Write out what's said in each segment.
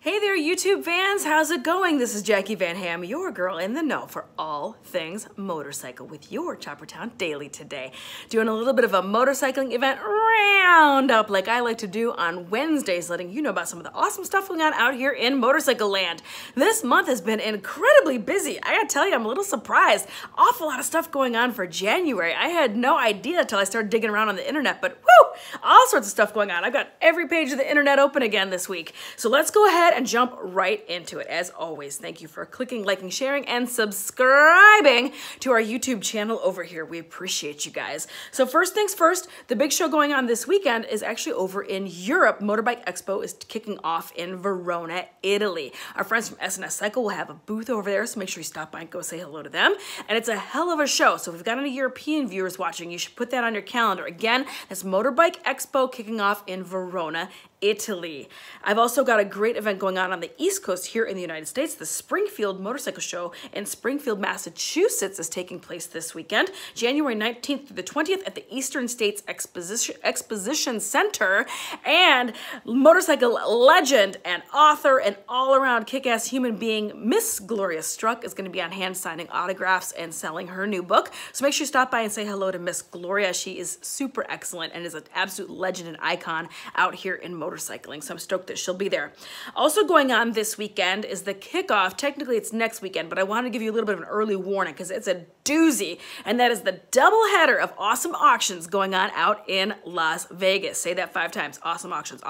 Hey there, YouTube fans. How's it going? This is Jackie Van Ham, your girl in the know for all things motorcycle with your Choppertown Daily today. Doing a little bit of a motorcycling event roundup like I like to do on Wednesdays, letting you know about some of the awesome stuff going on out here in motorcycle land. This month has been incredibly busy. I gotta tell you, I'm a little surprised. Awful lot of stuff going on for January. I had no idea until I started digging around on the internet, but whoo, all sorts of stuff going on. I've got every page of the internet open again this week. So let's go ahead and jump right into it. As always, thank you for clicking, liking, sharing, and subscribing to our YouTube channel over here. We appreciate you guys. So first things first, the big show going on this weekend is actually over in Europe. Motorbike Expo is kicking off in Verona, Italy. Our friends from S&S Cycle will have a booth over there, so make sure you stop by and go say hello to them. And it's a hell of a show, so if we've got any European viewers watching, you should put that on your calendar. Again, that's Motorbike Expo kicking off in Verona, Italy. I've also got a great event going on the East Coast here in the United States. The Springfield Motorcycle Show in Springfield, Massachusetts is taking place this weekend, January 19th through the 20th at the Eastern States Exposition Center. And motorcycle legend and author and all-around kick-ass human being, Miss Gloria Struck, is going to be on hand signing autographs and selling her new book. So make sure you stop by and say hello to Miss Gloria. She is super excellent and is an absolute legend and icon out here in motorcycling. So I'm stoked that she'll be there. Also going on this weekend is the kickoff. Technically it's next weekend, but I want to give you a little bit of an early warning because it's a doozy, and that is the double header of awesome auctions going on out in Las Vegas. Say that 5 times. Awesome auctions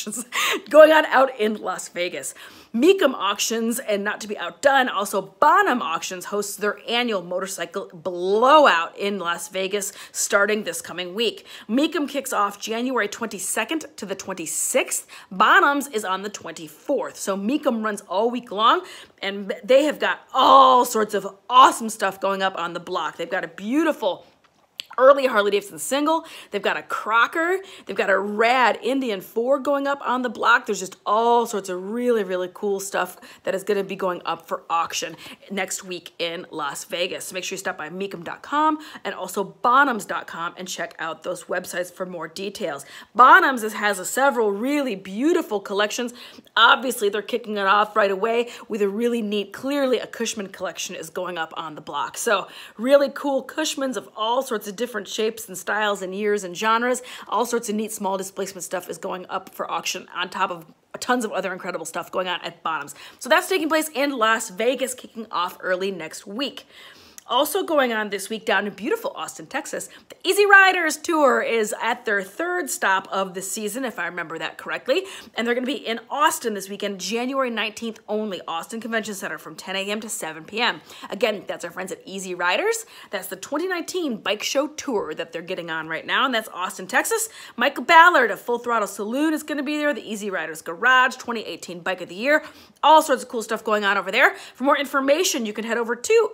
going on out in Las Vegas. Mecum Auctions, and not to be outdone, also Bonham Auctions hosts their annual motorcycle blowout in Las Vegas starting this coming week. Mecum kicks off January 22nd to the 26th. Bonham's is on the 24th. So Mecum runs all week long, and they have got all sorts of awesome stuff going up on the block. They've got a beautiful early Harley-Davidson single. They've got a Crocker. They've got a rad Indian 4 going up on the block. There's just all sorts of really, really cool stuff that is going to be going up for auction next week in Las Vegas. So make sure you stop by Mecum.com and also Bonhams.com and check out those websites for more details. Bonhams has several really beautiful collections. Obviously, they're kicking it off right away with a really neat, clearly a Cushman collection is going up on the block. So really cool Cushmans of all sorts of different shapes and styles and years and genres. All sorts of neat small displacement stuff is going up for auction on top of tons of other incredible stuff going on at Bottoms. So that's taking place in Las Vegas, kicking off early next week. Also going on this week down in beautiful Austin, Texas, the Easy Riders Tour is at their 3rd stop of the season, if I remember that correctly. And they're going to be in Austin this weekend, January 19th only, Austin Convention Center from 10 a.m. to 7 p.m. Again, that's our friends at Easy Riders. That's the 2019 Bike Show Tour that they're getting on right now, and that's Austin, Texas. Michael Ballard of Full Throttle Saloon is going to be there. The Easy Riders Garage, 2018 Bike of the Year. All sorts of cool stuff going on over there. For more information, you can head over to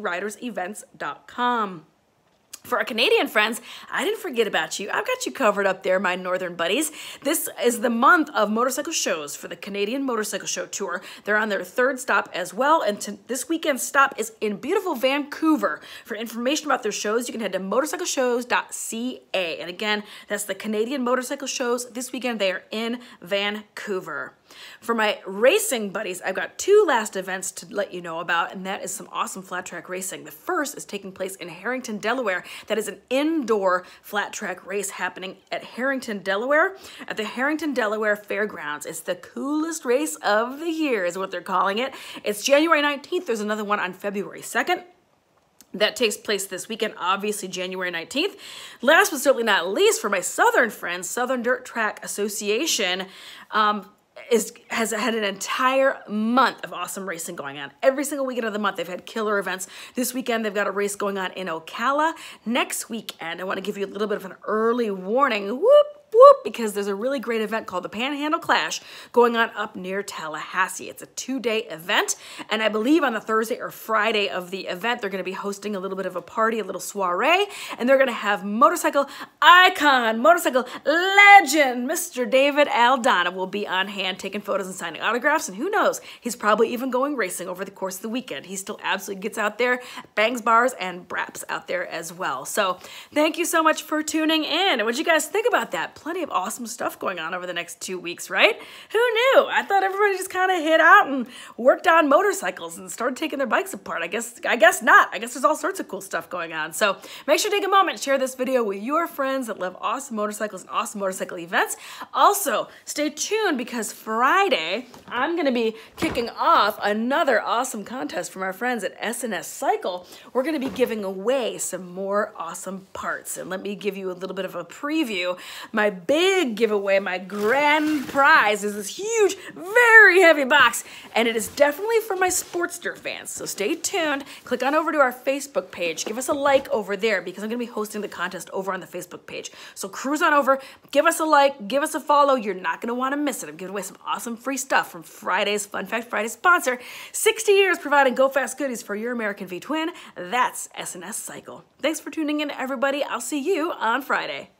EasyRidersEvents.com. For our Canadian friends, I didn't forget about you. I've got you covered up there, my northern buddies. This is the month of motorcycle shows for the Canadian Motorcycle Show Tour. They're on their 3rd stop as well, and this weekend's stop is in beautiful Vancouver. For information about their shows, you can head to motorcycleshows.ca. And again, that's the Canadian Motorcycle Shows. This weekend, they are in Vancouver. For my racing buddies, I've got 2 last events to let you know about, and that is some awesome flat track racing. The first is taking place in Harrington, Delaware. That is an indoor flat track race happening at Harrington, Delaware, at the Harrington, Delaware Fairgrounds. It's the coolest race of the year is what they're calling it. It's January 19th. There's another one on February 2nd. That takes place this weekend, obviously January 19th. Last but certainly not least, for my southern friends, Southern Dirt Track Association, has had an entire month of awesome racing going on. Every single weekend of the month, they've had killer events. This weekend, they've got a race going on in Ocala. Next weekend, I want to give you a little bit of an early warning. Whoop! Because there's a really great event called the Panhandle Clash going on up near Tallahassee. It's a 2-day event, and I believe on the Thursday or Friday of the event, they're going to be hosting a little bit of a party, a little soiree, and they're going to have motorcycle icon, motorcycle legend, Mr. David Aldana will be on hand taking photos and signing autographs, and who knows, he's probably even going racing over the course of the weekend. He still absolutely gets out there, bangs bars and braps out there as well. So thank you so much for tuning in. And what did you guys think about that? Plenty of awesome stuff going on over the next 2 weeks, right? Who knew? I thought everybody just kind kind of hid out and worked on motorcycles and started taking their bikes apart. I guess not. I guess there's all sorts of cool stuff going on. So make sure to take a moment, share this video with your friends that love awesome motorcycles and awesome motorcycle events. Also, stay tuned because Friday, I'm gonna be kicking off another awesome contest from our friends at S&S Cycle. We're gonna be giving away some more awesome parts. And let me give you a little bit of a preview. My big giveaway, my grand prize is this huge, very heavy box, and it is definitely for my Sportster fans. So stay tuned, click on over to our Facebook page, give us a like over there because I'm gonna be hosting the contest over on the Facebook page. So cruise on over, give us a like, give us a follow, you're not gonna wanna miss it. I'm giving away some awesome free stuff from Friday's Fun Fact Friday sponsor, 60 years providing go fast goodies for your American V-Twin, that's S&S Cycle. Thanks for tuning in, everybody. I'll see you on Friday.